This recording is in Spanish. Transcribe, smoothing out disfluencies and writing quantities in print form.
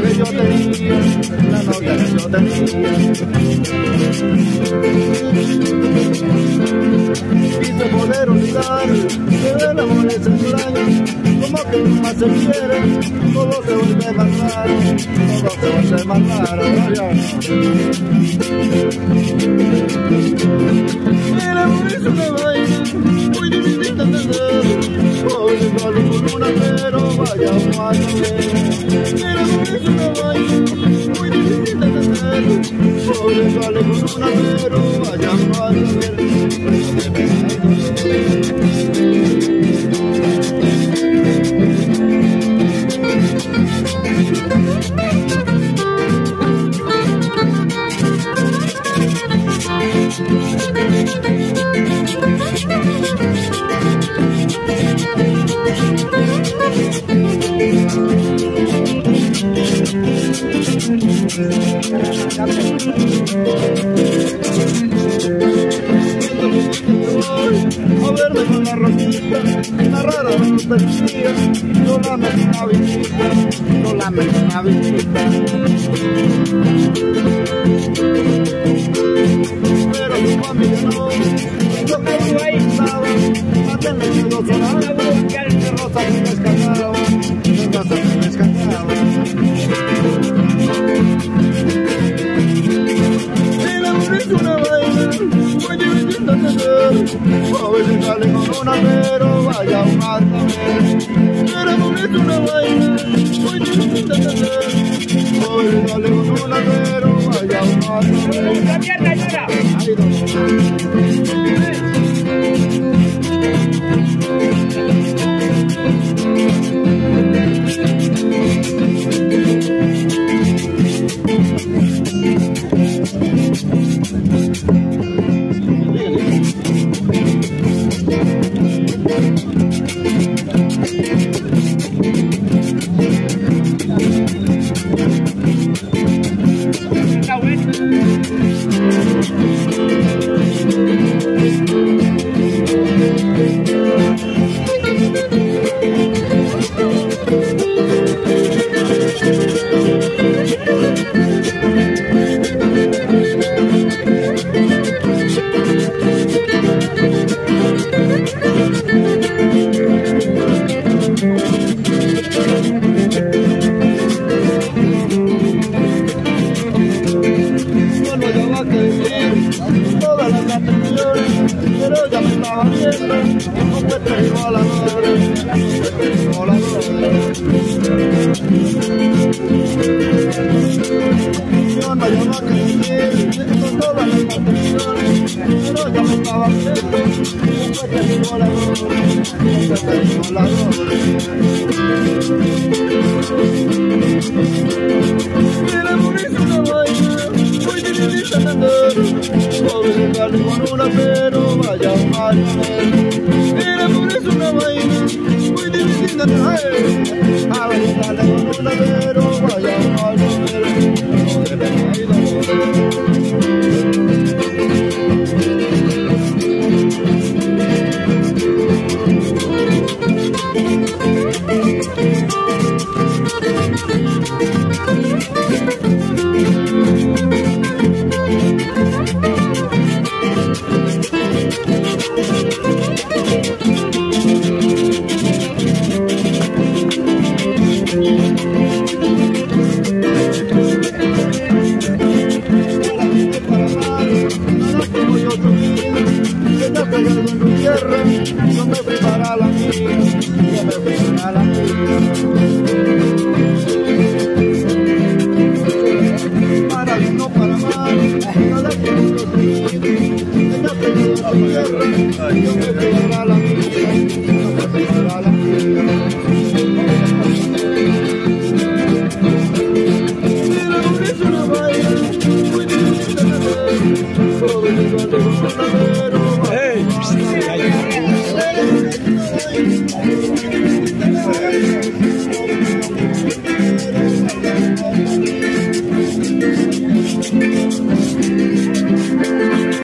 que yo tenía, la novia que yo tenía. Quise poder olvidar que el amor es extraño, como que más se quiere, todo se vuelve más raro, todo se vuelve más raro. El amor es una vaina muy difícil de entender, hoy sale con una pero vaya un año. El amor es una vaina muy difícil de entender, hoy sale con una pero vaya un año. A verme con la rosita, una rara nostalgia, solamente una visita, solamente una visita. Pero tu familia no, yo que vivo ahí estaba, manténle que yo sonaba, de rosa que me escapaba, de rosa que me escapaba. El amor es una vaina muy difícil de entender, a veces sale con una pero vaya un alma. El amor es una vaina muy difícil de entender, a veces sale con una pero vaya un alma. ¡La mierda llora! Todas las atenciones, pero ya me estaba viendo, no te traigo a la madre, te traigo a la madre. Yo no llamo a que decir, con todas las atenciones, pero ya me estaba viendo, no te traigo a la madre, te traigo a la madre. El amor es una vaina muy difícil de entender, pobre sale con una pero vaya un año. El amor es una vaina muy difícil de entender, a veces sale con una pero vaya un año. Yo me fui para la mía, yo me fui para la mía. Para bien no para mal, nada que yo seguir. Ella se quedó en su tierra, yo me fui para la mía, yo me fui para la mía. El amor es una vaina muy difícil de entender, todo el mundo anda con un pero.